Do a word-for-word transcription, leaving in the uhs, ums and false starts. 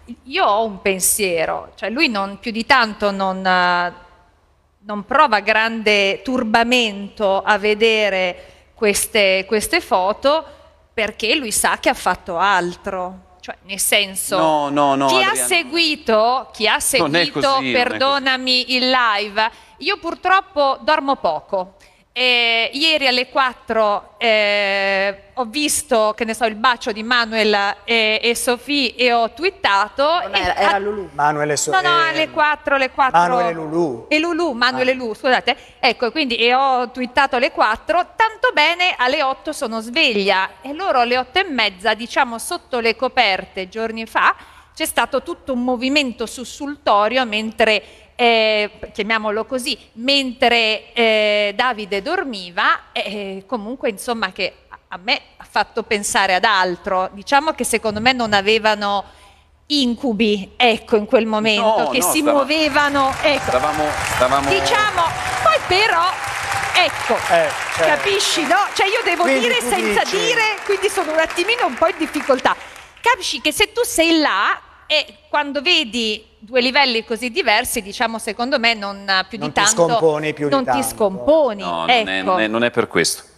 io ho un pensiero, cioè lui non, più di tanto non, non prova grande turbamento a vedere queste, queste foto perché lui sa che ha fatto altro. Cioè, nel senso, no, no, no, chi, Adriana, ha seguito, chi ha seguito, così, perdonami, il live, io purtroppo dormo poco. Eh, ieri alle quattro eh, ho visto, che ne so, il bacio di Manuel e, e Sofì e ho twittato. Non era, era a... Lulu. Manuel e Sofì. No, no, alle quattro, alle quattro. Manuel e Lulu. E Lulu, Manuel ah. e Lulu, scusate. Ecco, quindi e ho twittato alle quattro, tanto bene alle otto sono sveglia. E loro alle otto e mezza, diciamo sotto le coperte, giorni fa, c'è stato tutto un movimento sussultorio mentre... Eh, chiamiamolo così, mentre eh, Davide dormiva, eh, comunque insomma che a me ha fatto pensare ad altro, diciamo che secondo me non avevano incubi, ecco, in quel momento, no, che no, si stavamo, muovevano, ecco, stavamo, stavamo... diciamo, poi però, ecco, eh, certo. capisci, no? Cioè io devo quindi dire senza dici... dire, quindi sono un attimino un po' in difficoltà, capisci che se tu sei là, e quando vedi due livelli così diversi, diciamo, secondo me non più non di tanto ti scomponi più non di tanto. ti scomponi. No, ecco. non, è, non, è, non è per questo.